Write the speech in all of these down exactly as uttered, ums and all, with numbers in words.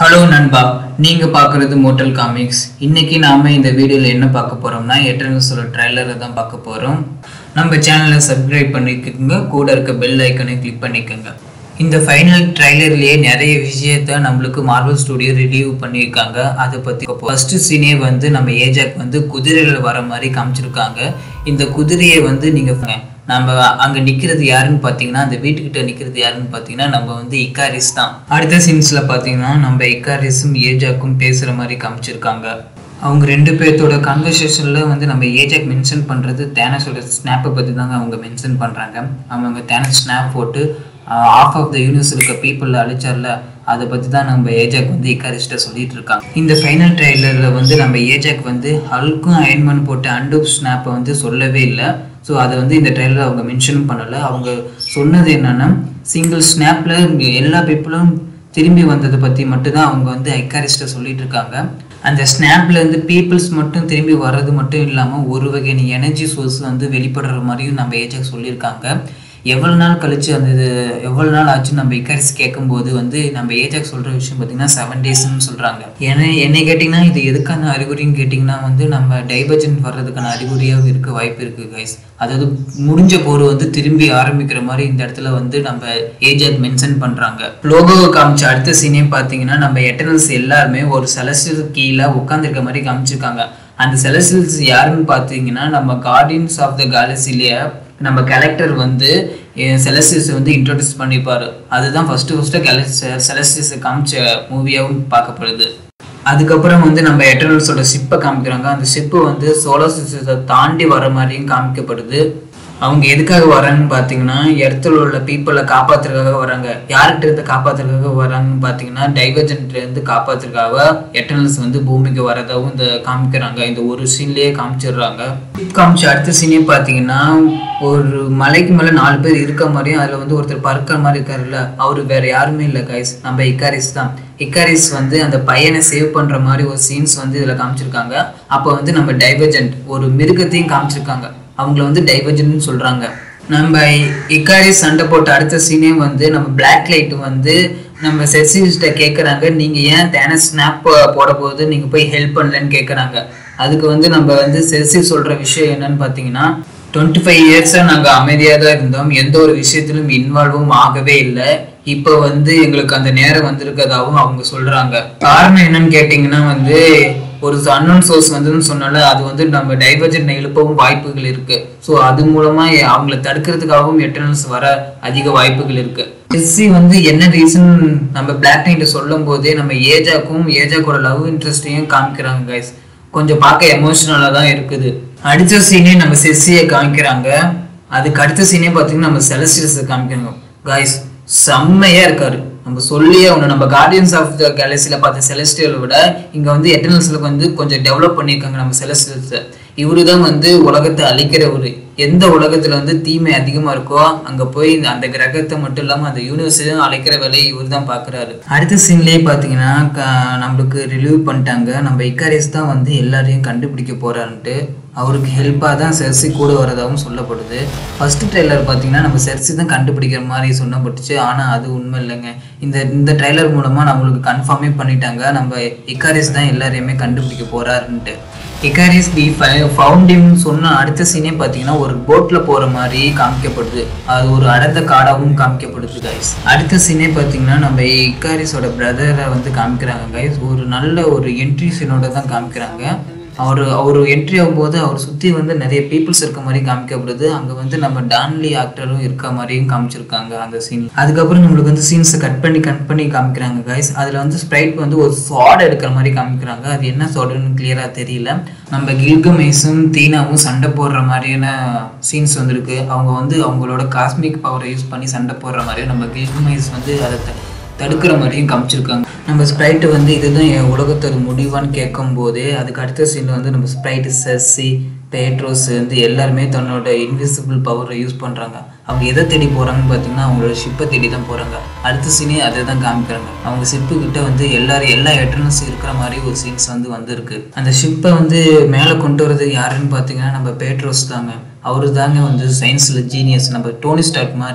Hello நண்பா, நீங்க பார்க்குறது மோட்டல் காமிக்ஸ். இன்னைக்கு நாம இந்த வீடியோல என்ன பார்க்க போறோம்னா எட்டர்னல்ஸோட ட்ரைலரை தான் பார்க்க போறோம். நம்ம சேனலை சப்ஸ்கிரைப் பண்ணிக்கோங்க, கூட இருக்க பெல் ஐக்கனை கிளிக் பண்ணிக்கோங்க. இந்த ஃபைனல் ட்ரைலர்லேயே நிறைய விஷயத்த நம்மளுக்கு மார்வல் ஸ்டுடியோ ரிலீவ் பண்ணியிருக்காங்க. அதை பற்றி ஃபர்ஸ்ட் சீனே வந்து நம்ம ஏஜாக் வந்து குதிரையில் வர மாதிரி காமிச்சிருக்காங்க. இந்த குதிரையை வந்து நீங்கள் நம்ம அங்கே நிற்கிறது யாருன்னு பார்த்தீங்கன்னா, அந்த வீட்டுக்கிட்ட நிற்கிறது யாருன்னு பார்த்தீங்கன்னா நம்ம வந்து இக்காரிஸ் தான். அடுத்த சீன்ஸில் பார்த்தீங்கன்னா நம்ம இக்காரிஸும் ஏஜாக்கும் பேசுகிற மாதிரி காமிச்சிருக்காங்க. அவங்க ரெண்டு பேர்த்தோட கான்வர்சேஷனில் வந்து நம்ம ஏஜாக் மென்ஷன் பண்ணுறது தேனஸோட ஸ்னாப்பை பற்றி தாங்க அவங்க மென்ஷன் பண்ணுறாங்க. அவங்க தேனஸ் ஸ்னாப் போட்டு ஆஃப் ஆஃப் த யூனிவர்ஸ் இருக்க பீப்புளில் அழிச்சார்ல, அதை பற்றி தான் நம்ம ஏஜாக் வந்து இக்காரிஸ்ட்டை சொல்லிட்டு இருக்காங்க. இந்த ஃபைனல் ட்ரைலரில் வந்து நம்ம ஏஜாக் வந்து ஹல்க்கும் அயன்மேன் போட்ட அண்டூப் ஸ்னாப்பை வந்து சொல்லவே இல்லை. ஸோ அதை வந்து இந்த ட்ரைலரில் அவங்க மென்ஷனும் பண்ணலை. அவங்க சொன்னது என்னென்னா, சிங்கிள் ஸ்னாப்பில் எல்லா பீப்புளும் திரும்பி வந்ததை பற்றி மட்டும்தான் அவங்க வந்து ஐக்காரிஸ்ட்டை சொல்லிட்டு இருக்காங்க. அந்த ஸ்னாப்பில் வந்து பீப்புள்ஸ் மட்டும் திரும்பி வர்றது மட்டும் இல்லாமல் ஒரு வகையான எனர்ஜி சோர்ஸ் வந்து வெளிப்படுற மாதிரியும் நம்ம ஏஜாக் சொல்லியிருக்காங்க. எவ்வளோ நாள் கழிச்சு அந்த இது எவ்வளோ நாள் ஆச்சு நம்ம இக்காரிஸ் கேட்கும்போது வந்து நம்ம ஏஜாக் சொல்கிற விஷயம் பார்த்தீங்கன்னா செவன் டேஸ்ன்னு சொல்கிறாங்க. ஏன்னா என்னை கேட்டிங்கன்னா இது எதுக்கான அறிகுறின்னு கேட்டிங்கன்னா வந்து நம்ம டைவர்ஜன் வர்றதுக்கான அறிகுறியாக இருக்க வாய்ப்பு இருக்குது கைஸ். அதாவது முடிஞ்ச போர் வந்து திரும்பி ஆரம்பிக்கிற மாதிரி இந்த இடத்துல வந்து நம்ம ஏஜாக் மென்ஷன் பண்ணுறாங்க. லோகோவை காமிச்ச அடுத்த சீனே பார்த்தீங்கன்னா நம்ம எட்டர்னல்ஸ் எல்லாருமே ஒரு செலஸ்டியல் கீழே உட்காந்துருக்க மாதிரி காமிச்சிருக்காங்க. அந்த செலஸ்டியல்ஸ் யாருன்னு பார்த்தீங்கன்னா நம்ம கார்டியன்ஸ் ஆஃப் த கேலக்சிலேயே நம்ம கேரக்டர் வந்து செலஸ்டியல்ஸை வந்து இன்ட்ரோடியூஸ் பண்ணிப்பார். அதுதான் ஃபஸ்ட்டு ஃபஸ்ட்டு கேலக்ஸ் செலஸ்டியல்ஸை காமிச்ச மூவியாகவும் பார்க்கப்படுது. அதுக்கப்புறம் வந்து நம்ம எட்டர்னல்ஸோட ஷிப்பை காமிக்கிறாங்க. அந்த ஷிப்பு வந்து சோலார் சிஸ்டத்தை தாண்டி வர மாதிரியும் காமிக்கப்படுது. அவங்க எதுக்காக வராங்கன்னு பார்த்தீங்கன்னா இடத்துல உள்ள பீப்புளை காப்பாற்றுறதுக்காக வராங்க. யார்கிட்ட இருந்து காப்பாற்றுறதுக்காக வராங்கன்னு பார்த்தீங்கன்னா டைவர்ஜென்ட்லேருந்து காப்பாற்றுறதுக்காக எட்டர்னல்ஸ் வந்து பூமிக்கு வரதாகவும் இந்த காமிக்கிறாங்க. இந்த ஒரு சீன்லேயே காமிச்சிடுறாங்க. காமிச்ச அடுத்த சீனே பார்த்தீங்கன்னா ஒரு மலைக்கு மேலே நாலு பேர் இருக்க மாதிரியும் அதில் வந்து ஒருத்தர் பறக்கிற மாதிரி இருக்காருல்ல, அவர் வேற யாருமே இல்லை கைஸ், நம்ம இக்காரிஸ் தான். இக்காரிஸ் வந்து அந்த பையனை சேவ் பண்ணுற மாதிரி ஒரு சீன்ஸ் வந்து இதில் காமிச்சிருக்காங்க. அப்போ வந்து நம்ம டைவர்ஜென்ட் ஒரு மிருகத்தையும் காமிச்சிருக்காங்க. அவங்கள வந்து டைவர்ஜென்ட்னு சொல்கிறாங்க. நம்ம இக்காரிஸ் சண்டை போட்ட அடுத்த சீனே வந்து நம்ம பிளாக் லைட் வந்து நம்ம செர்சிஸ்ட்டை கேட்குறாங்க, நீங்கள் ஏன் தேனஸ் ஸ்னாப் போட போது நீங்கள் போய் ஹெல்ப் பண்ணலன்னு கேட்குறாங்க. அதுக்கு வந்து நம்ம வந்து செர்சி சொல்கிற விஷயம் என்னன்னு பார்த்தீங்கன்னா, டுவெண்ட்டி ஃபைவ் இயர்ஸாக நாங்கள் அமைதியாக தான் இருந்தோம், எந்த ஒரு விஷயத்திலும் இன்வால்வும் ஆகவே இல்லை. இப்போ வந்து எங்களுக்கு அந்த நேரம் வந்திருக்கதாகவும் அவங்க சொல்கிறாங்க. காரணம் என்னன்னு கேட்டிங்கன்னா வந்து ஒரு அன்னோன் சோர்ஸ் வந்துன்னு சொன்னால அது வந்து நம்ம டைவர்ஜென்ட் எழுப்பவும் வாய்ப்புகள் இருக்கு. ஸோ அது மூலமா அவங்கள தடுக்கிறதுக்காகவும் எட்டர்னல்ஸ் வர அதிக வாய்ப்புகள் இருக்கு. எஸ்சி வந்து என்ன ரீசன் நம்ம பிளாக் நைட்டை சொல்லும் போதே நம்ம ஏஜாக்கும் ஏஜாக்கோட லவ் இன்ட்ரெஸ்டையும் காமிக்கிறாங்க கைஸ். கொஞ்சம் பார்க்க எமோஷனலாக தான் இருக்குது. அடுத்த சீனே நம்ம செஸ்ஸியை காமிக்கிறாங்க. அதுக்கு அடுத்த சீனே பார்த்தீங்கன்னா நம்ம செலஸ்டியல்ஸை காமிக்கிறாங்க. கைஸ் செம்மையா இருக்காரு. நம்ம சொல்லியே ஒன்று, நம்ம கார்டியன்ஸ் ஆஃப் த கேலக்சியில் பார்த்த செலஸ்டியலை விட இங்கே வந்து எட்டர்னல்ஸில் வந்து கொஞ்சம் டெவலப் பண்ணியிருக்காங்க நம்ம செலஸ்டியல்ஸை. இவரு தான் வந்து உலகத்தை அழிக்கிறவர். எந்த உலகத்தில் வந்து தீமை அதிகமாக இருக்கோ அங்கே போய் அந்த கிரகத்தை மட்டும் இல்லாமல் அந்த யூனிவர்ஸையும் அழைக்கிற வேலையை இவர் தான் பார்க்குறாரு. அடுத்த சீன்லேயே பார்த்தீங்கன்னா நம்மளுக்கு ரிலீவ் பண்ணிட்டாங்க. நம்ம இக்காரிஸ் தான் வந்து எல்லாரையும் கண்டுபிடிக்க போகிறான்ட்டு அவருக்கு ஹெல்ப்பாக தான் செர்சி கூட வரதாகவும் சொல்லப்படுது. ஃபஸ்ட்டு ட்ரெய்லர் பார்த்தீங்கன்னா நம்ம செர்சி தான் கண்டுபிடிக்கிற மாதிரி சொன்னப்பட்டுச்சு. ஆனால் அது உண்மை இல்லைங்க. இந்த இந்த ட்ரெய்லர் மூலமாக நம்மளுக்கு கன்ஃபார்மே பண்ணிட்டாங்க நம்ம இக்காரிஸ் தான் எல்லாரையுமே கண்டுபிடிக்க போகிறாருன்ட்டு. இக்காரிஸ் பி ஃபவுண்டின்னு சொன்ன அடுத்த சீனே பார்த்தீங்கன்னா ஒரு போட்டில் போகிற மாதிரி காமிக்கப்படுது. அது ஒரு அடர்ந்த காடாகவும் காமிக்கப்படுது கைஸ். அடுத்த சீனே பார்த்தீங்கன்னா நம்ம இக்காரிஸோட பிரதரை வந்து காமிக்கிறாங்க கைஸ். ஒரு நல்ல ஒரு என்ட்ரி சீனோட தான் காமிக்கிறாங்க. அவர் அவர் என்ட்ரி ஆகும்போது அவர் சுற்றி வந்து நிறைய பீப்புள்ஸ் இருக்க மாதிரி காமிக்கப்படுது. அங்கே வந்து நம்ம டான்லி ஆக்டரும் இருக்க மாதிரியும் காமிச்சிருக்காங்க அந்த சீன். அதுக்கப்புறம் நம்மளுக்கு வந்து சீன்ஸை கட் பண்ணி கட் பண்ணி காமிக்கிறாங்க கைஸ். அதில் வந்து ஸ்ப்ரைட் வந்து ஒரு ஸ்வாட் எடுக்கிற மாதிரி காமிக்கிறாங்க. அது என்ன ஸ்வாடுன்னு கிளியராக தெரியல. நம்ம கில்கமேஸும் தீனாவும் சண்டை போடுற மாதிரியான சீன்ஸ் வந்துருக்கு. அவங்க வந்து அவங்களோட காஸ்மிக் பவரை யூஸ் பண்ணி சண்டை போடுற மாதிரியும் நம்ம கில்கமேஸ் வந்து அதை தடுக்கிற மாதிரியும் காமிச்சிருக்காங்க. நம்ம ஸ்ப்ரைட்டு வந்து இதுதான் என் உலகத்தோட முடிவான்னு கேட்கும் போதே அதுக்கு அடுத்த சீனில் வந்து நம்ம ஸ்ப்ரைட்டு செர்சி பேட்ரோஸ் வந்து எல்லாருமே தன்னோட இன்விசிபிள் பவரை யூஸ் பண்ணுறாங்க. அவங்க எதை தேடி போகிறாங்கன்னு பார்த்தீங்கன்னா அவங்களோட ஷிப்பை தேடி தான் போகிறாங்க. அடுத்த சீனே அதை தான் காமிக்கிறாங்க. அவங்க ஷிப்புக்கிட்ட வந்து எல்லாரும் எல்லா எட்டர்னல்ஸ் இருக்கிற மாதிரி ஒரு சீன்ஸ் வந்து வந்திருக்கு. அந்த ஷிப்பை வந்து மேலே கொண்டு வரது யாருன்னு பார்த்தீங்கன்னா நம்ம பேட்ரோஸ் தாங்க. அவரு தாங்க வந்து சயின்ஸில் ஜீனியஸ், நம்ம டோனி ஸ்டார்க் மாதிரி.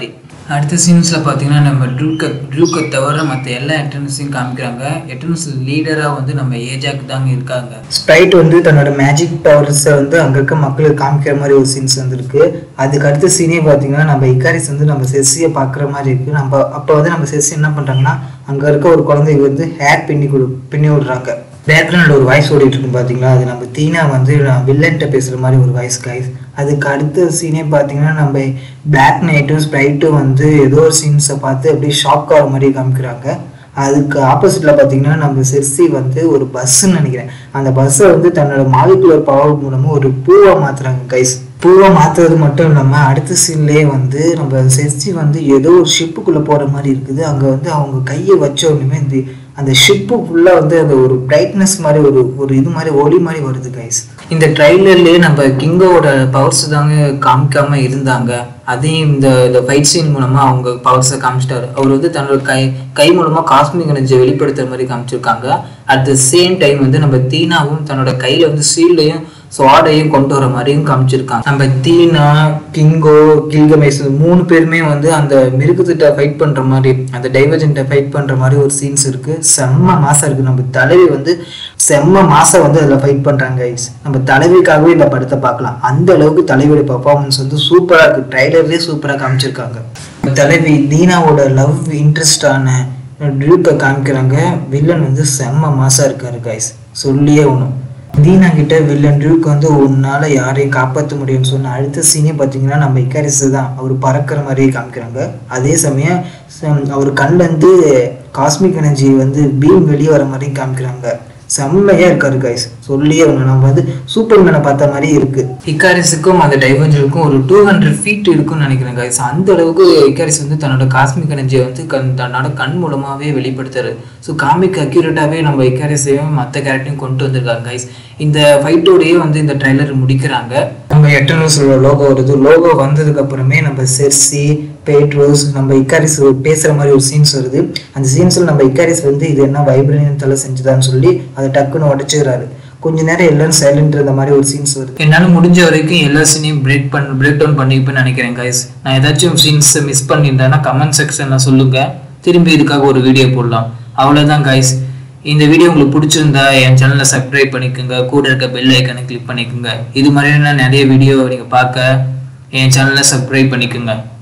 அடுத்த சீன்ஸில் பார்த்தீங்கன்னா நம்ம ட்ரூக்கை ட்ரூக்கை தவிர மற்ற எல்லா எட்டர்னஸையும் காமிக்கிறாங்க. எட்டர்னஸ் லீடராக வந்து நம்ம ஏஜாக்கு தாங்க இருக்காங்க. ஸ்ப்ரைட் வந்து தன்னோட மேஜிக் பவர்ஸை வந்து அங்கே இருக்க மக்களுக்கு காமிக்கிற மாதிரி ஒரு சீன்ஸ் வந்துருக்கு. அதுக்கு அடுத்த சீனே பார்த்தீங்கன்னா நம்ம இக்காரிஸ் வந்து நம்ம செஸ்ஸியை பார்க்குற மாதிரி இருக்குது. நம்ம அப்போ வந்து நம்ம செஸ்ஸி என்ன பண்ணுறாங்கன்னா அங்கே இருக்க ஒரு குழந்தைக்கு வந்து ஹேர் பின்னி கொடு பின்னி விடுறாங்க. பேக்ரவுண்டில் ஒரு வாய்ஸ் ஓடிட்டு இருக்கும் பார்த்தீங்களா, அது நம்ம தீனா வந்து வில்லன்ட்ட பேசுகிற மாதிரி ஒரு வாய்ஸ் கைஸ். அதுக்கு அடுத்த சீனே பார்த்தீங்கன்னா நம்ம பிளாக் நைட்டும் ஸ்ப்ரைட்டும் வந்து ஏதோ ஒரு சீன்ஸை பார்த்து அப்படியே ஷாக் ஆகிற மாதிரி காமிக்கிறாங்க. அதுக்கு ஆப்போசிட்டில் பார்த்தீங்கன்னா நம்ம செர்சி வந்து ஒரு பஸ்ஸுன்னு நினைக்கிறேன், அந்த பஸ்ஸை வந்து தன்னோட மாலிகுலர் பவர் மூலமாக ஒரு பூவை மாற்றுறாங்க கைஸ். பூவை மாற்றுறது மட்டும் இல்லாமல் அடுத்த சீன்லேயே வந்து நம்ம செர்சி வந்து ஏதோ ஒரு ஷிப்புக்குள்ளே போகிற மாதிரி இருக்குது. அங்கே வந்து அவங்க கையை வச்ச உடனே இந்த அந்த ஷிப்பு ஃபுல்லாக வந்து அந்த ஒரு பிரைட்னஸ் மாதிரி ஒரு ஒரு இது மாதிரி ஒளி மாதிரி வருது கைஸ். இந்த ட்ரைலர்லேயே நம்ம கிங்கோட பவர்ஸ் தாங்க காமிக்காம இருந்தாங்க. அதையும் இந்த இந்த ஃபைட் சீன் மூலமாக அவங்க பவர்ஸை காமிச்சிட்டாரு. அவர் வந்து தன்னோட கை கை மூலமாக காஸ்மிக் எனர்ஜியை வெளிப்படுத்துகிற மாதிரி காமிச்சிருக்காங்க. அட் த சேம் டைம் வந்து நம்ம தீனாவும் தன்னோட கையில் வந்து ஷீல்டையும் ஸ்வாடையும் கொண்டு வர மாதிரியும் காமிச்சிருக்காங்க. நம்ம தீனா, கிங்கோ, கில்கமேஷ் மூணு பேருமே வந்து அந்த மிருகத்திட்ட ஃபைட் பண்ணுற மாதிரி அந்த டைவர்ஜென்ட்டை ஃபைட் பண்ணுற மாதிரி ஒரு சீன்ஸ் இருக்குது. செம்ம மாசம் இருக்குது. நம்ம தலைவி வந்து செம்ம மாசம் வந்து அதில் ஃபைட் பண்ணுறாங்க கைஸ். நம்ம தலைவிக்காகவே இந்த படத்தை பார்க்கலாம். அந்த அளவுக்கு தலைவியோட பர்ஃபார்மன்ஸ் வந்து சூப்பராக இருக்குது. ட்ரைலர்லேயே சூப்பராக காமிச்சிருக்காங்க. தலைவி தீனாவோட லவ் இன்ட்ரெஸ்டான ட்ரூக்கை காமிக்கிறாங்க. வில்லன் வந்து செம்ம மாசம் இருக்காரு கைஸ், சொல்லியே ஒன்றும். தீனா கிட்ட வில்லன் ட்ரூக் வந்து உன்னால யாரையும் காப்பாற்ற முடியும்னு சொன்ன அடுத்த சீனே பார்த்தீங்கன்னா நம்ம இக்காரிஸ் தான் அவர் பறக்கிற மாதிரியே காமிக்கிறாங்க. அதே சமயம் அவர் கண்லேருந்து காஸ்மிக் எனர்ஜி வந்து பீம் வெளியே வர மாதிரி காமிக்கிறாங்க. செம்மையா இருக்காரு கைஸ், சொல்லியே ஒன்று. நம்ம வந்து சூப்பர் மேனை பார்த்த மாதிரி இருக்கு. இக்காரிஸுக்கும் அந்த டைவர்ஜருக்கும் ஒரு டூ ஹண்ட்ரட் ஃபீட் இருக்குன்னு நினைக்கிறேன் கைஸ். அந்த அளவுக்கு இக்காரிஸ் வந்து தன்னோட காஸ்மிக் எனர்ஜியை வந்து கண் தன்னோட கண் மூலமாகவே வெளிப்படுத்துறாரு. ஸோ காமிக் அக்யூரேட்டாகவே நம்ம இக்காரிஸையும் மற்ற கேரக்டரையும் கொண்டு வந்திருக்காங்க கைஸ். இந்த ஃபைட்டோடையே வந்து இந்த ட்ரைலர் முடிக்கிறாங்க. நம்ம எட்டர்னல்ஸோட லோகோ வருது. லோகோ வந்ததுக்கு அப்புறமே நம்ம செர்சி, பேட்ரோஸ், நம்ம இக்காரிஸ் பேசுகிற மாதிரி ஒரு சீன்ஸ் வருது. அந்த சீன்ஸில் நம்ம இக்காரிஸ் வந்து இது என்ன வைப்ரேனியம் தலை செஞ்சுதான்னு சொல்லி அதை டக்குன்னு உடச்சிக்கிறாரு. கொஞ்ச நேரம் எல்லாரும் சைலண்ட் இருந்த மாதிரி ஒரு சீன்ஸ் வருது. என்னால் முடிஞ்ச வரைக்கும் எல்லா சீனையும் பிரேக் பண்ண பிரேக் டவுன் பண்ணிப்பேன்னு நினைக்கிறேன் கைஸ். நான் ஏதாச்சும் சீன்ஸ் மிஸ் பண்ணியிருந்தேன்னா கமெண்ட் செக்ஷனில் சொல்லுங்கள், திரும்பி இதுக்காக ஒரு வீடியோ போடலாம். அவ்வளோதான் கைஸ். இந்த வீடியோ உங்களுக்கு பிடிச்சிருந்தா என் சேனலை சப்ஸ்கிரைப் பண்ணிக்கோங்க, கூட இருக்க பெல் ஐக்கனை கிளிக் பண்ணிக்கோங்க. இது மாதிரியான நிறைய வீடியோ நீங்கள் பார்க்க என் சேனலை சப்ஸ்கிரைப் பண்ணிக்கோங்க.